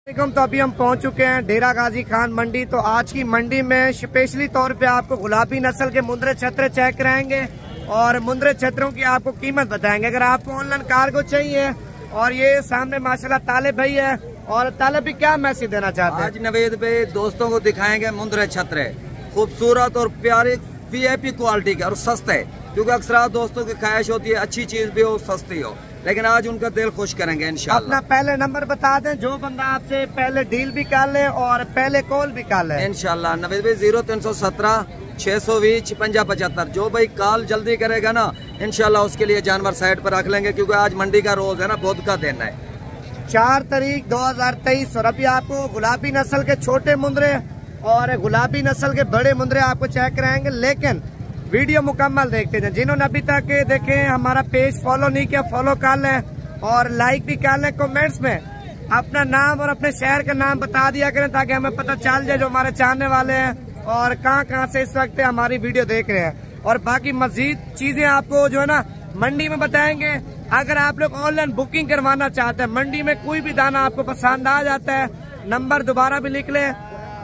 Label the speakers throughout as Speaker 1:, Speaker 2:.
Speaker 1: तो अभी हम पहुंच चुके हैं डेरा गाजी खान मंडी। तो आज की मंडी में स्पेशली तौर पे आपको गुलाबी नस्ल के मुंद्रे छत्र चेक कराएंगे और मुंद्रे छत्रों की आपको कीमत बताएंगे। अगर आपको ऑनलाइन कार्गो चाहिए, और ये सामने माशाल्लाह तालिब भाई है। और तालिब भी क्या मैसेज देना चाहते हैं?
Speaker 2: आज नवेद भाई दोस्तों को दिखाएंगे मुंद्रे छत्र, खूबसूरत और प्यारी VIP क्वालिटी के और सस्ते, क्योंकि अक्सर दोस्तों की ख्वाहिश होती है अच्छी चीज भी हो, सस्ती हो, लेकिन आज उनका दिल खुश करेंगे इंशाल्लाह।
Speaker 1: अपना पहले नंबर बता दें, जो बंदा आपसे पहले डील भी कर ले और पहले कॉल भी कर ले
Speaker 2: इंशाल्लाह। नवेद भाई 0317 620 5575। जो भाई कॉल जल्दी करेगा ना इंशाल्लाह उसके लिए जानवर साइड पर रख लेंगे, क्योंकि आज मंडी का रोज है ना, बुध का दिन है
Speaker 1: 4 तारीख 2023। और अभी आपको गुलाबी नस्ल के छोटे मुंद्रे और गुलाबी नस्ल के बड़े मुंद्रे आपको चेक कराएंगे, लेकिन वीडियो मुकम्मल देखते हैं। जिन्होंने अभी तक देखे हमारा पेज फॉलो नहीं किया, फॉलो कर लें और लाइक भी कर लें। कमेंट्स में अपना नाम और अपने शहर का नाम बता दिया करें, ताकि हमें पता चल जाए जो हमारे चाहने वाले हैं और कहाँ से इस वक्त हमारी वीडियो देख रहे हैं। और बाकी मजीद चीजें आपको जो है ना मंडी में बताएंगे। अगर आप लोग ऑनलाइन बुकिंग करवाना चाहते हैं, मंडी में कोई भी दाना आपको पसंद आ जाता है, नंबर दोबारा भी लिख ले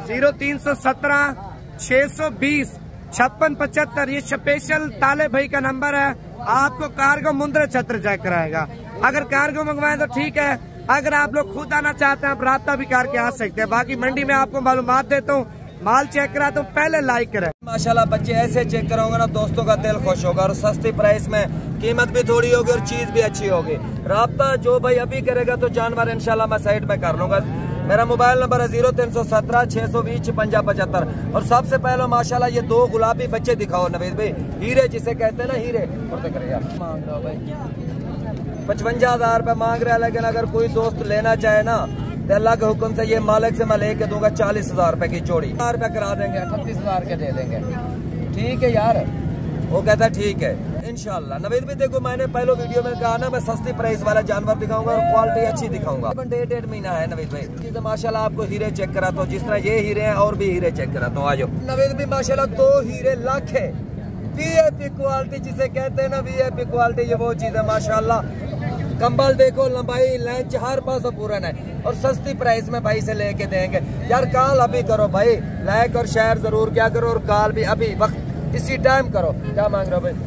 Speaker 1: 0317 620 5675। ये स्पेशल ताले भाई का नंबर है। आपको कार्गो मुंद्रे छत्र चेक कराएगा। अगर कार्गो मंगवाए तो ठीक है, अगर आप लोग खुद आना चाहते हैं आप रास्ता भी करके आ सकते हैं। बाकी मंडी में आपको मालूमात देता हूँ, माल चेक कराता हूँ, पहले लाइक करें।
Speaker 2: माशाल्लाह बच्चे ऐसे चेक कराऊंगा ना दोस्तों का दिल खुश होगा, और सस्ती प्राइस में कीमत भी थोड़ी होगी और चीज भी अच्छी होगी। राब्ता जो भाई अभी करेगा तो जानवर इंशाल्लाह मैं साइड पे कर लूंगा। मेरा मोबाइल नंबर है 0317 620 5575। और सबसे पहले माशाल्लाह ये 2 गुलाबी बच्चे दिखाओ नवेद भाई, हीरे जिसे कहते हैं ना, हीरे। मांग रहा भाई 55,000 रुपए मांग रहा है, लेकिन अगर कोई दोस्त लेना चाहे ना तो अल्लाह के हुक्म से ये मालिक से मैं लेके दूंगा 40,000 रुपए की जोड़ी। 4 रुपए करा देंगे, 38,000 के दे देंगे। ठीक है यार, वो कहता है ठीक है इंशाल्लाह। नवेद भी देखो, मैंने पहले वीडियो में कहा ना मैं सस्ती प्राइस वाला जानवर दिखाऊंगा और क्वालिटी अच्छी दिखाऊंगा। 1.5 महीना है नवेद भाई। माशाल्लाह आपको हीरे चेक कराता हूँ, जिस तरह ये हीरे हैं और भी हीरे चेक कराता हूँ। आज नवेद भी माशाल्लाह 2 हीरे लाख है। VIP क्वालिटी जिसे कहते हैं ना, VIP क्वालिटी, ये वो चीज है माशाल्लाह। कंबल देखो, लंबाई लेंथ हर पास पूरन है और सस्ती प्राइस में भाई से लेके देंगे। यार कॉल अभी करो भाई, लाइक और शेयर जरूर क्या करो, और कॉल भी अभी वक्त इसी टाइम करो। क्या मांग रहे हो भाई?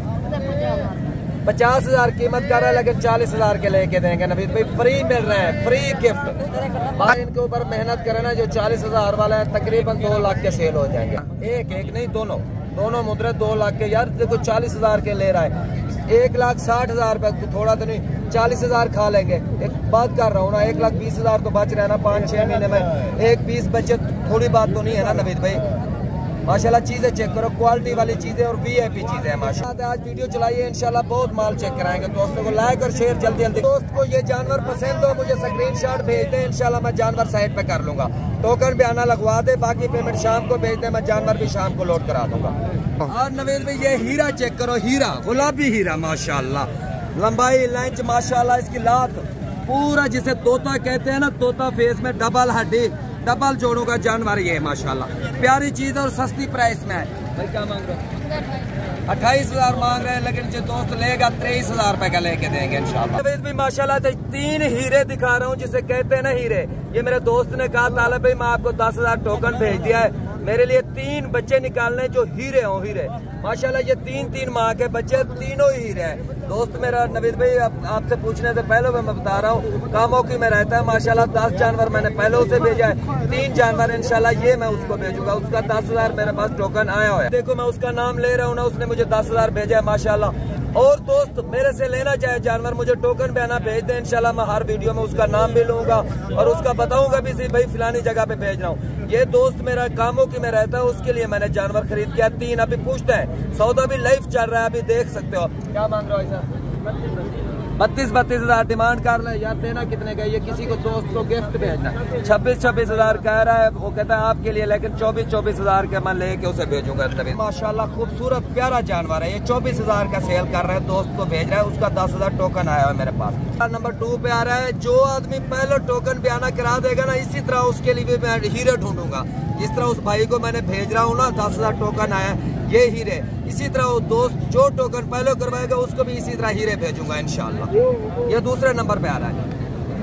Speaker 2: 50,000 कीमत कर रहा है, लेकिन 40,000 के लेके देंगे नवीद भाई। फ्री मिल रहे हैं, फ्री गिफ्ट। भाई इनके ऊपर मेहनत करे ना, जो 40,000 वाला है तकरीबन 2 लाख के सेल हो जाएंगे। एक नहीं, दोनों मुद्रे 2 लाख के। यार देखो 40,000 के ले रहा है, 1,60,000 रुपए, थोड़ा तो नहीं 40,000 खा लेंगे। एक बात कर रहा हूँ ना, 1,20,000 तो बच रहे हैं ना 5-6 महीने में। 1,20 बचे, थोड़ी बात तो नहीं है ना नवीद भाई। माशाल्लाह चीजें चेक करो, क्वालिटी वाली चीजें और VIP चीजें हैं माशाल्लाह। आज वीडियो चलाइए इंशाल्लाह, बहुत माल चेक कराएंगे। दोस्तों को लाइक और शेयर जल्दी। दोस्त को ये जानवर पसंद हो मुझे स्क्रीनशॉट भेज दे, इंशाल्लाह मैं जानवर साइड पे कर लूंगा। टोकन भी आना लगवा दे, बाकी पेमेंट शाम को भेज दे, मैं जानवर भी शाम को लोड करा दूंगा। और नवेद भाई ये हीरा चेक करो, हीरा, गुलाबी हीरा माशाल्लाह। लंबाई लेंथ माशाल्लाह, इसकी लात पूरा जिसे तोता कहते हैं ना, तोता फेस में डबल हड्डी, डबल जोड़ों का जानवर ये माशाल्लाह। प्यारी चीज और सस्ती प्राइस में है। भाई क्या मांग रहे हो? 28,000 मांग रहे हैं, लेकिन जो दोस्त लेगा 23,000 रुपए का लेके देंगे इंशाल्लाह। भी माशाल्लाह 3 हीरे दिखा रहा हूँ जिसे कहते हैं ना हीरे। ये मेरे दोस्त ने कहा तालिब भाई मैं आपको 10,000 टोकन भेज दिया है, मेरे लिए 3 बच्चे निकालने जो हीरे हो, हीरे माशाल्लाह। ये 3 माह के बच्चे, तीनों ही हीरे हैं। दोस्त मेरा नवीद भाई आपसे पूछने से पहले मैं बता रहा हूँ, कामों की में रहता है माशाल्लाह। 10 जानवर मैंने पहले उसे भेजा है, 3 जानवर इंशाल्लाह ये मैं उसको भेजूंगा। उसका 10,000 मेरे पास टोकन आया हुआ है। देखो मैं उसका नाम ले रहा हूँ ना, उसने मुझे 10,000 भेजा है माशाल्लाह। और दोस्त मेरे से लेना चाहे जानवर, मुझे टोकन पे आना भेज दे, इंशाल्लाह मैं हर वीडियो में उसका नाम भी लूंगा और उसका बताऊंगा भी भाई फिलानी जगह पे भेज रहा हूँ। ये दोस्त मेरा कामों की में रहता है, उसके लिए मैंने जानवर खरीद किया 3। अभी पूछते हैं, सौदा भी लाइव चल रहा है, अभी देख सकते हो। क्या मांग रहे हो ऐसा? 32,000 डिमांड कर रहे यार, देना कितने का? ये किसी को दोस्त को गिफ्ट भेजना। 26,000 कह रहा है, वो कहता है आपके लिए, लेकिन 24,000 के मैं लेके उसे भेजूंगा। माशाल्लाह खूबसूरत प्यारा जानवर है ये, 24,000 का सेल कर रहा है, दोस्त को भेज रहा है। उसका 10,000 टोकन आया है मेरे पास। नंबर 2 पे आ रहा है, जो आदमी पहले टोकन पे आना करा देगा ना, इसी तरह उसके लिए भी मैं हीरे ढूंढूंगा। जिस तरह उस भाई को मैंने भेज रहा हूँ ना, 10,000 टोकन आया ये हीरे, इसी तरह वो दोस्त जो टोकन पहले करवाएगा उसको भी इसी तरह हीरे भेजूंगा इंशाल्लाह। ये दूसरे नंबर पे आ रहा है।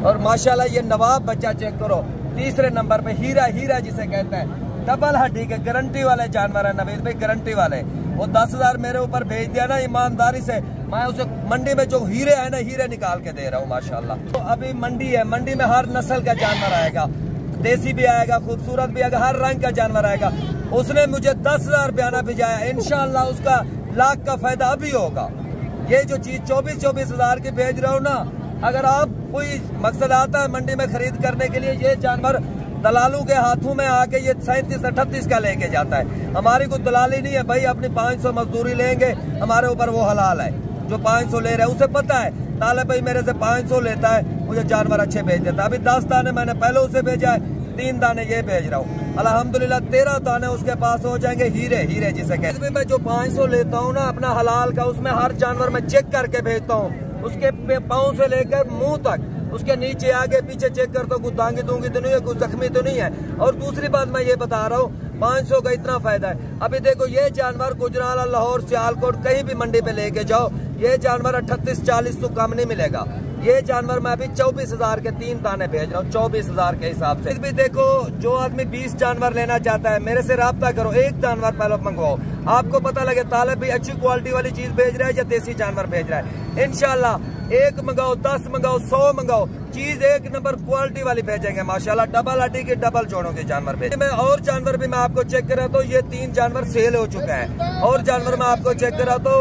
Speaker 2: और माशाल्लाह ये नवाब बच्चा चेक करो। तीसरे नंबर पे हीरा, हीरा जिसे कहते हैं, डबल हड्डी के गारंटी वाले जानवर है नवीद भाई, गारंटी वाले। वो 10,000 मेरे ऊपर भेज दिया ना ईमानदारी से, मैं उसे मंडी में जो हीरे है ना, हीरे निकाल के दे रहा हूँ माशाल्लाह। तो अभी मंडी है, मंडी में हर नस्ल का जानवर आएगा, देसी भी आएगा, खूबसूरत भी आएगा, हर रंग का जानवर आएगा। उसने मुझे 10,000 बयाना भिजाया, इंशाल्लाह उसका लाख का फायदा अभी होगा। ये जो चीज 24,000 की भेज रहा हूँ ना, अगर आप कोई मकसद आता है मंडी में खरीद करने के लिए, ये जानवर दलालों के हाथों में आके ये 37-38 का लेके जाता है। हमारी कोई दलाली नहीं है भाई, अपनी 500 मजदूरी लेंगे, हमारे ऊपर वो हलाल है। जो 500 ले रहे हैं उसे पता है ताले भाई मेरे से 500 लेता है, मुझे जानवर अच्छे भेज देता है। अभी 10 दाने मैंने पहले उसे भेजा है, 3 दाने ये भेज रहा हूँ, अल्हम्दुलिल्लाह 13 दाने उसके पास हो जाएंगे। हीरे, हीरे जिसे कहते हैं। मैं जो 500 लेता हूँ ना अपना हलाल का, उसमें हर जानवर में चेक करके भेजता हूँ, उसके पाँव से लेकर मुंह तक, उसके नीचे आगे पीछे चेक करता हूँ, कुछ दांगी दूंगी तो नहीं है, कुछ जख्मी तो नहीं है। और दूसरी बात मैं ये बता रहा हूँ, 500 का इतना फायदा है। अभी देखो ये जानवर गुजराला, लाहौर, सियालकोट कहीं भी मंडी पे लेके जाओ, ये जानवर 38-40 तो कम नहीं मिलेगा। ये जानवर मैं अभी 24,000 के 3 दाने भेज रहा हूँ, 24,000 के हिसाब से। भी देखो जो आदमी 20 जानवर लेना चाहता है, मेरे से राब्ता करो, 1 जानवर पहले मंगवाओ, आपको पता लगे तालिब भी अच्छी क्वालिटी वाली चीज भेज रहा है या देसी जानवर भेज रहा है। इंशाल्लाह 1 मंगाओ, 10 मंगाओ, 100 मंगाओ, चीज 1 नंबर क्वालिटी वाली भेजेंगे माशाल्लाह। डबल हड्डी के डबल जोड़ों के जानवर भेज। मैं और जानवर भी मैं आपको चेक करा तो ये 3 जानवर सेल हो चुके हैं। और जानवर मैं आपको चेक करा तो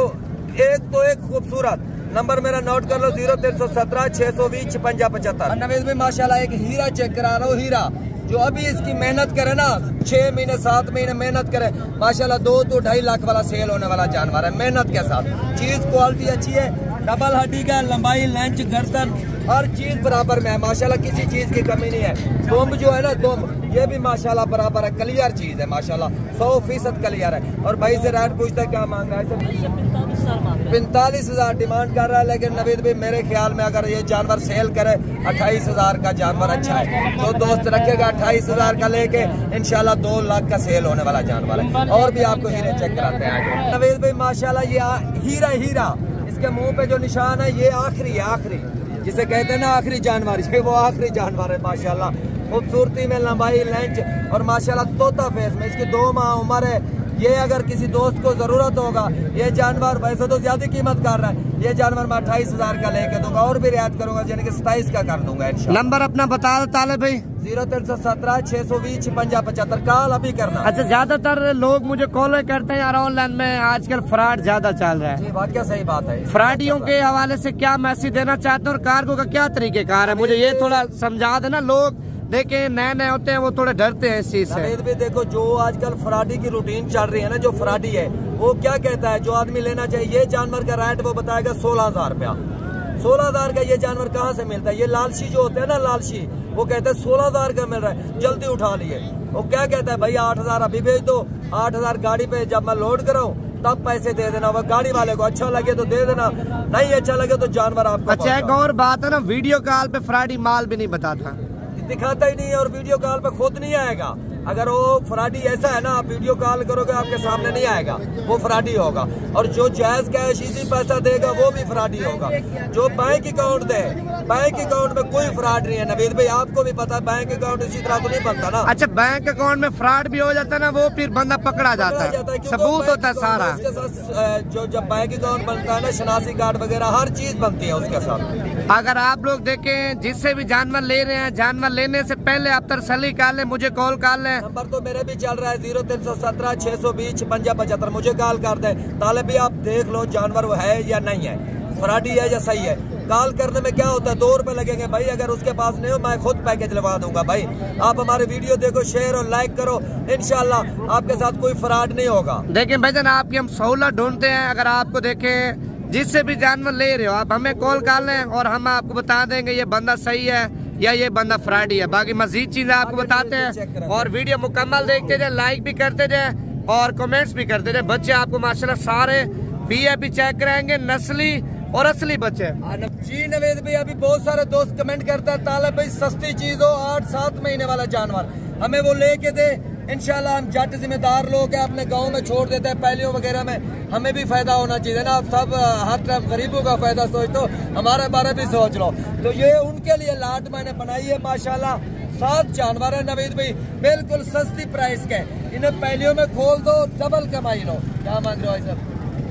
Speaker 2: एक खूबसूरत नंबर मेरा नोट कर लो, 0317 620 5675। नवीद भाई माशाल्लाह एक हीरा चेक करा रहा हूँ, हीरा जो अभी इसकी मेहनत करे ना, 6 महीने 7 महीने मेहनत करे, माशाल्लाह 2 तो 2.5 लाख वाला सेल होने वाला जानवर है, मेहनत के साथ। चीज क्वालिटी अच्छी है, डबल हड्डी का, लंबाई, लेंथ, गर्दन हर चीज बराबर में है माशाल्लाह, किसी चीज की कमी नहीं है। दुम जो है ना, दुम ये भी माशाल्लाह बराबर है, क्लियर चीज है माशाल्लाह, 100% क्लियर है। और भाई से रेट पूछता है क्या मांग रहा है? 45,000 डिमांड कर रहा है, लेकिन नवीद भाई मेरे ख्याल में अगर ये जानवर सेल करे 28,000 का जानवर अच्छा है। जो दोस्त रखेगा 28,000 का लेके इंशाल्लाह 2 लाख का सेल होने वाला जानवर है। और भी आपको हीरे चेक कराते हैं नवीद भाई माशाल्लाह। ये हीरा, हीरा इसके मुंह पे जो निशान है ये आखिरी है, आखिरी जिसे कहते हैं ना आखिरी जानवर, ये वो आखिरी जानवर है माशाल्लाह। खूबसूरती में, लंबाई, लेंथ और माशाल्लाह तोता फेस में, इसकी 2 माह उम्र है। ये अगर किसी दोस्त को जरूरत होगा, ये जानवर वैसे तो ज्यादा कीमत कर रहा है, ये जानवर मैं 28,000 का लेके दूंगा, और भी रियायत करूंगा, यानी कि 27 का कर दूंगा इंशाल्लाह।
Speaker 1: नंबर अपना बता दो ताले भाई।
Speaker 2: 0317 620 5675। कॉल अभी करना।
Speaker 1: अच्छा, ज्यादातर लोग मुझे कॉल करते हैं यार, ऑनलाइन में आजकल फ्रॉड ज्यादा चल रहा है।
Speaker 2: वाकई सही बात है।
Speaker 1: फ्रॉडियों के हवाले से क्या मैसेज देना चाहते हैं और कार्गो का क्या तरीकेकार है, मुझे ये थोड़ा समझा देना। लोग देखे नए नए होते हैं, वो थोड़े डरते हैं इस चीज से।
Speaker 2: भी देखो जो आजकल फ्रॉडी की रूटीन चल रही है ना, जो फ्रॉडी है वो क्या कहता है, जो आदमी लेना चाहिए ये जानवर का रेट वो बताएगा 16,000 रुपया। 16,000 का ये जानवर कहाँ से मिलता है? ये लालची जो होते हैं ना, लालची, वो कहते हैं 16,000 का मिल रहा है, जल्दी उठा लिए। वो क्या कहता है, भाई 8,000 अभी भेज दो, 8,000 गाड़ी पे जब मैं लोड कराऊं तब पैसे दे देना। वह गाड़ी वाले को अच्छा लगे तो दे देना, नहीं अच्छा लगे तो जानवर आपको।
Speaker 1: अच्छा, एक और बात है ना, वीडियो कॉल पे फ्रॉडी माल भी नहीं बताता,
Speaker 2: दिखाता ही नहीं है, और वीडियो कॉल पे खुद नहीं आएगा। अगर वो फ्रॉडी ऐसा है ना, आप वीडियो कॉल करोगे आपके सामने नहीं आएगा, वो फ्रॉडी होगा। और जो जायज कैश इजी पैसा देगा वो भी फ्रॉडी होगा। जो बैंक अकाउंट दे, बैंक अकाउंट में कोई फ्रॉड नहीं है नवीद भाई, आपको भी पता है बैंक अकाउंट इसी तरह तो नहीं बनता ना।
Speaker 1: अच्छा, बैंक अकाउंट में फ्रॉड भी हो जाता है ना, वो फिर बंदा पकड़ा जाता है, सबूत होता है सारा।
Speaker 2: उसके साथ जो जब बैंक अकाउंट बनता है ना, शनासी कार्ड वगैरह हर चीज बनती है उसके साथ।
Speaker 1: अगर आप लोग देखें, जिससे भी जानवर ले रहे हैं, जानवर लेने से पहले आप तसल्ली कर लें, मुझे कॉल कर लें।
Speaker 2: नंबर तो मेरे भी चल रहा है 0317 620 5575, मुझे कॉल कर दे। ताले भी आप देख लो जानवर वो है या नहीं है, फ्रॉडी है या सही है। कॉल करने में क्या होता है, 2 रुपए लगेंगे भाई, अगर उसके पास नहीं हो मैं खुद पैकेज लगा दूंगा भाई। आप हमारे वीडियो देखो, शेयर और लाइक करो, इंशाल्लाह आपके साथ कोई फ्रॉड नहीं होगा।
Speaker 1: देखिए भाईजान, आपकी हम सहूलत ढूंढते हैं। अगर आपको देखें जिससे भी जानवर ले रहे हो, आप हमें कॉल कर लें और हम आपको बता देंगे ये बंदा सही है या ये बंदा फ्रॉडी है। बाकी मजीद चीजें आपको बताते हैं। और वीडियो मुकम्मल देखते जाए, लाइक भी करते जाए और कमेंट्स भी करते जाए। बच्चे आपको माशाल्लाह सारे भी चेक कराएंगे, नस्ली और असली बच्चे।
Speaker 2: जी नवेद भाई, अभी बहुत सारे दोस्त कमेंट करता है ताले भाई सस्ती चीज हो, 8-7 महीने वाला जानवर हमें वो लेके दे। इंशाल्लाह हम जट जिम्मेदार लोग हैं, अपने गांव में छोड़ देते हैं पहलियों वगैरह में, हमें भी फायदा होना चाहिए ना। आप सब हर टाइम गरीबों का फायदा सोचते हो, हमारे बारे भी सोच लो। तो ये उनके लिए लाट मैंने बनाई है माशाल्लाह। 7 जानवर है नवीद भाई, बिल्कुल सस्ती प्राइस के, इन्हें पहलियों में खोल दो, डबल कमाई लो। क्या मांग रहे हो सर?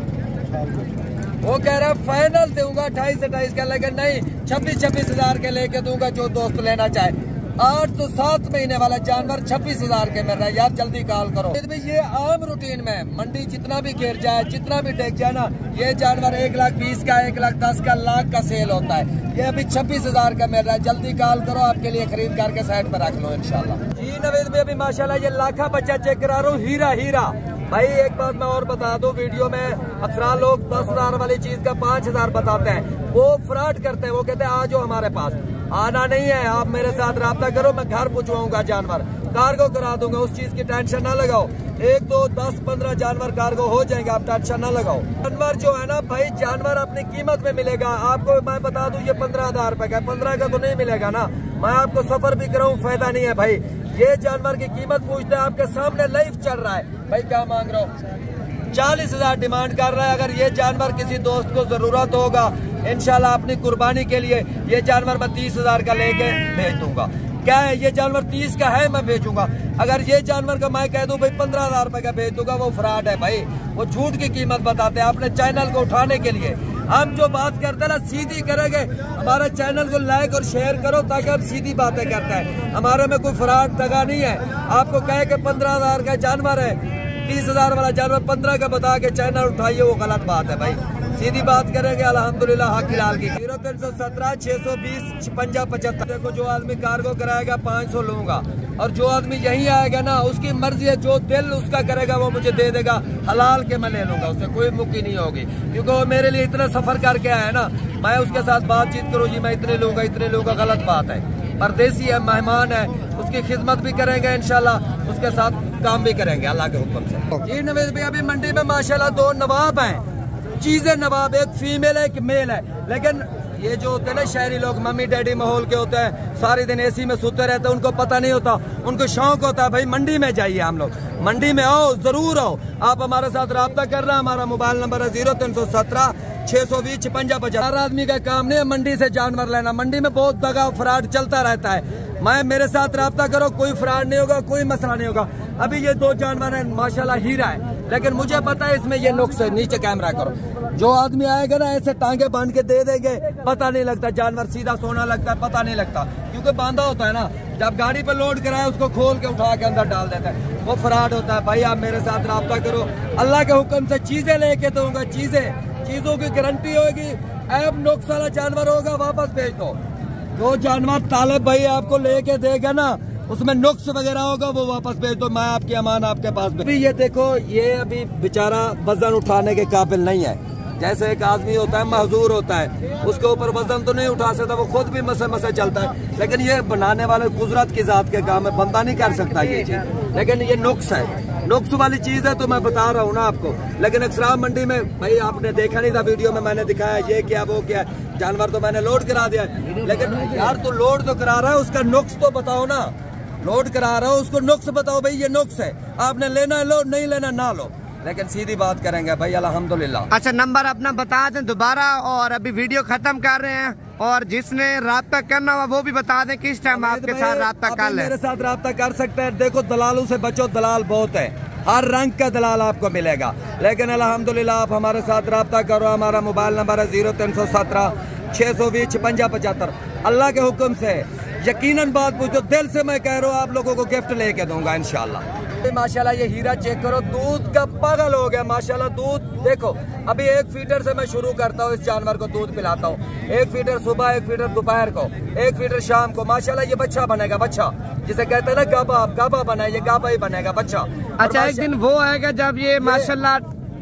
Speaker 2: वो कह रहा है फाइनल दूंगा 28-28 का, लेकिन नहीं 26-26 हजार के लेके दूंगा जो दोस्त लेना चाहे। 8 तो 7 महीने वाला जानवर 26 हजार के मिल रहा है यार, जल्दी कॉल करो। ये आम रूटीन में मंडी जितना भी गिर जाए, जितना भी टेक जाए ना, ये जानवर 1,20,000 का, 1,10,000 का, लाख का सेल होता है। ये अभी 26 हजार का मिल रहा है, जल्दी कॉल करो, आपके लिए खरीद करके साइड पर रख लो इंशाल्लाह। जी नवीद भाई, अभी माशाल्लाह ये लाखा बच्चा चेक करा रहा हूँ, हीरा भाई। एक बात मैं और बता दूं, वीडियो में अक्सर लोग 10 हजार वाली चीज का 5 हजार बताते हैं, वो फ्रॉड करते हैं। वो कहते हैं आ जाओ हमारे पास, आना नहीं है, आप मेरे साथ राब्ता करो, मैं घर पहुंचवाऊंगा जानवर, कार्गो करा दूंगा, उस चीज की टेंशन ना लगाओ। 1, 2, 10, 15 जानवर कार्गो हो जाएंगे, आप टेंशन ना लगाओ। जानवर जो है ना भाई, जानवर अपनी कीमत में मिलेगा आपको। मैं बता दूं ये 15,000 रुपए का, 15 का तो नहीं मिलेगा ना। मैं आपको सफर भी कराऊं, फायदा नहीं है भाई। ये जानवर की कीमत पूछते हैं, आपके सामने लाइव चल रहा है भाई। क्या मांग रहा हो? 40 हजार डिमांड कर रहा है। अगर ये जानवर किसी दोस्त को जरूरत होगा, इंशाल्लाह अपनी कुर्बानी के लिए ये जानवर मैं 30 हजार का लेके भेज दूंगा। क्या है, ये जानवर 30 का है, मैं भेजूंगा। अगर ये जानवर का मैं कह दूं भाई 15 हजार रुपए का भेज दूंगा, वो फ्रॉड है भाई, वो झूठ की कीमत बताते हैं अपने चैनल को उठाने के लिए। हम जो बात करते हैं ना सीधी करेंगे। हमारे चैनल को लाइक और शेयर करो ताकि हम सीधी बातें करते हैं, हमारे में कोई फ्रॉड दगा नहीं है। आपको कहे कि 15 हजार का जानवर है, 30 हजार वाला जानवर 15 का बता के चैनल उठाइए, वो गलत बात है भाई। सीधी बात करेंगे अल्हम्दुलिल्लाह हक लाल की। 0317 620 56 75। देखो जो आदमी कार्गो कराएगा 500 लूंगा, और जो आदमी यहीं आएगा ना उसकी मर्जी है, जो दिल उसका करेगा वो मुझे दे देगा, हलाल के मैं ले लूंगा, उससे कोई मुक्की नहीं होगी, क्योंकि वो मेरे लिए इतना सफर करके आया है ना। मैं उसके साथ बातचीत करूँ, जी मैं इतने लूंगा, गलत बात है। परदेसी है, मेहमान है, उसकी खिदमत भी करेंगे इंशाल्लाह, उसके साथ काम भी करेंगे अल्लाह के हुक्म से। जी नवीद भाई, अभी मंडी में माशाल्लाह 2 नवाब हैं, चीजें नवाब, एक फीमेल है, एक मेल है। लेकिन ये जो होते हैं ना शहरी लोग, मम्मी डैडी माहौल के होते हैं, सारे दिन एसी में सोते रहते हैं, उनको पता नहीं होता, उनको शौक होता है भाई मंडी में जाइए। हम लोग मंडी में आओ, जरूर आओ। आप हमारे साथ राब्ता कर रहे हैं, हमारा मोबाइल नंबर है 0317 620 56 50। हर आदमी का काम नहीं है मंडी से जानवर लेना, मंडी में बहुत दगा फ्रॉड चलता रहता है। मैं मेरे साथ राब्ता करो, कोई फ्रॉड नहीं होगा, कोई मसला नहीं होगा। अभी ये 2 जानवर है माशाल्लाह, हीरा है, लेकिन मुझे पता है इसमें ये नुक्स है। नीचे कैमरा करो, जो आदमी आएगा ना ऐसे टांगे बांध के दे देंगे, पता नहीं लगता, जानवर सीधा सोना लगता है, पता नहीं लगता, क्योंकि बांधा होता है ना। जब गाड़ी पर लोड कराए उसको खोल के उठा के अंदर डाल देता है, वो फ्रॉड होता है भाई। आप मेरे साथ राब्ता करो, अल्लाह के हुक्म से चीजें लेके दूंगा, चीजों की गारंटी होगी। ऐब नुक्स वाला जानवर होगा वापस भेज दो। जो जानवर तालिब भाई आपको लेके देगा ना, उसमें नुक्स वगैरह होगा, वो वापस भेज दो, मैं आपकी अमान आपके पास। अभी ये देखो, ये अभी बेचारा वजन उठाने के काबिल नहीं है। जैसे एक आदमी होता है, महजूर होता है, उसके ऊपर वजन तो नहीं उठा सकता, वो खुद भी मसे चलता है, लेकिन ये बनाने वाले कुदरत की जात के काम है, बंदा नहीं कर सकता ये चीज। लेकिन ये नुक्स है, नुक्स वाली चीज है, तो मैं बता रहा हूँ ना आपको। लेकिन अक्सर मंडी में भाई आपने देखा नहीं था, वीडियो में मैंने दिखाया ये क्या वो क्या, जानवर तो मैंने लोड करा दिया। लेकिन यार तो लोड तो करा रहा है, उसका नुक्स तो बताओ ना। लोड करा रहा हो, उसको नुक्स बताओ भाई, ये नुक्स है, आपने लेना लो, नहीं लेना ना लो, लेकिन सीधी बात करेंगे भाई अल्हम्दुलिल्लाह।
Speaker 1: अच्छा, नंबर अपना बता दें दोबारा, और अभी वीडियो खत्म कर रहे हैं, और जिसने राब्ता करना हुआ वो भी बता दें किस टाइम आपके साथ राब्ता कर ले।
Speaker 2: मेरे साथ राब्ता कर सकते हैं। देखो दलालों से बचो, दलाल बहुत है, हर रंग का दलाल आपको मिलेगा, लेकिन अल्हम्दुलिल्लाह आप हमारे साथ राब्ता करो। हमारा मोबाइल नंबर है 0317 620 56 75। अल्लाह के हुक्म से यकीनन बात पूछो, दिल से मैं कह रहा हूँ, आप लोगों को गिफ्ट लेके दूंगा इंशाल्लाह। माशाल्लाह ये हीरा चेक करो, दूध का पागल हो गया माशाल्लाह। दूध देखो, अभी 1 फीटर से मैं शुरू करता हूँ, इस जानवर को दूध पिलाता हूँ। 1 फीटर सुबह, 1 फीटर दोपहर को, 1 फीटर शाम को। माशाल्लाह ये बच्चा बनेगा, बच्चा जिसे कहते हैं ना गाबा बना, ये गाबा ही बनेगा बच्चा।
Speaker 1: अच्छा, एक दिन वो आएगा जब ये माशाल्लाह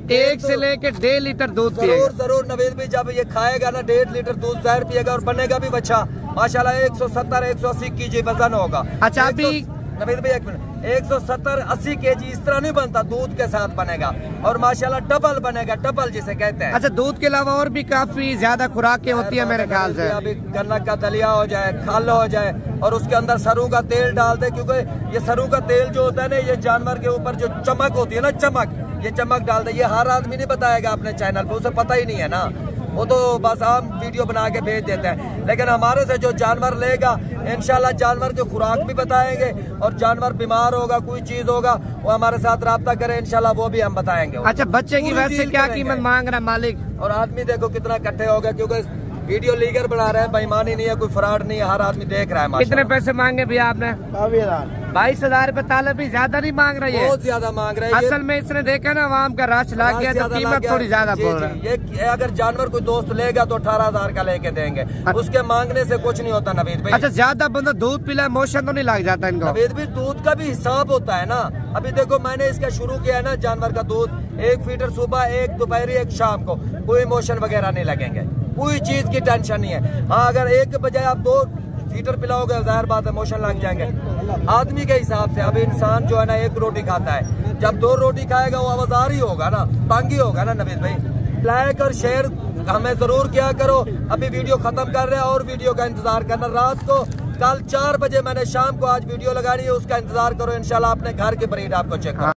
Speaker 1: 1 से लेके 1.5 लीटर दूध पिएगा।
Speaker 2: जरूर नवीद भी, जब ये खाएगा ना 1.5 लीटर दूध जहर पिएगा, और बनेगा भी बच्चा माशाल्लाह। 170 180 kg वजन होगा।
Speaker 1: अच्छा, अभी
Speaker 2: नवीद भाई 1 मिनट, 170-80 kg इस तरह नहीं बनता, दूध के साथ बनेगा और माशाल्लाह डबल बनेगा, डबल जिसे कहते हैं।
Speaker 1: अच्छा, दूध के अलावा और भी काफी ज्यादा खुराकें होती है मेरे ख्याल से।
Speaker 2: अभी गन्ना का दलिया हो जाए, खल हो जाए और उसके अंदर सरु का तेल डाल दे, क्योंकि ये सरु का तेल जो होता है ना, ये जानवर के ऊपर जो चमक होती है ना, चमक, ये चमक डाल दे। ये हर आदमी नहीं बताएगा अपने चैनल पे, उसे पता ही नहीं है ना, वो तो बस हम वीडियो बना के भेज देते हैं। लेकिन हमारे से जो जानवर लेगा, इंशाल्लाह जानवर की खुराक भी बताएंगे और जानवर बीमार होगा, कोई चीज होगा, वो हमारे साथ राब्ता करे, इंशाल्लाह वो भी हम बताएंगे।
Speaker 1: अच्छा, बच्चे की वैसे क्या कीमत मांग रहा है मालिक? और
Speaker 2: आदमी देखो कितना इकट्ठे हो गए, क्योंकि वीडियो लीगल बना रहे हैं, बेईमानी नहीं है, कोई फ्रॉड नहीं है, हर आदमी देख रहा है।
Speaker 1: कितने पैसे मांगे भैया आपने? 22,000 रुपए। तालब भी ज्यादा नहीं मांग रहे,
Speaker 2: बहुत ज्यादा मांग रहे हैं।
Speaker 1: असल में इसने देखा ना आवाम का रश लग गया तो कीमत थोड़ी ज्यादा बोल रहा है।
Speaker 2: ये अगर जानवर कोई दोस्त लेगा तो 18,000 का लेके देंगे, उसके मांगने से कुछ नहीं होता नवीद भाई।
Speaker 1: अच्छा, ज्यादा बंदा दूध पिला मोशन तो नहीं लग जाता इनको?
Speaker 2: नवीद भाई दूध का भी हिसाब होता है ना। अभी देखो मैंने इसका शुरू किया है ना, जानवर का दूध 1 लीटर सुबह, 1 दोपहर, 1 शाम को, कोई मोशन वगैरह नहीं लगेंगे, कोई चीज की टेंशन नहीं है। हाँ, अगर 1 के बजाय आप 2 लीटर पिलाओगे, जाहिर बात है मोशन लग जाएंगे आदमी के हिसाब से। अब इंसान जो है ना 1 रोटी खाता है, जब 2 रोटी खाएगा वो आवाजार ही होगा ना, तंग ही होगा ना नवीद भाई। लाइक और शेयर हमें जरूर किया करो। अभी वीडियो खत्म कर रहे हैं और वीडियो का इंतजार करना। रात को कल 4 बजे मैंने शाम को आज वीडियो लगानी है, उसका इंतजार करो, इंशाल्लाह अपने घर की ब्रीड आपको चेक करो।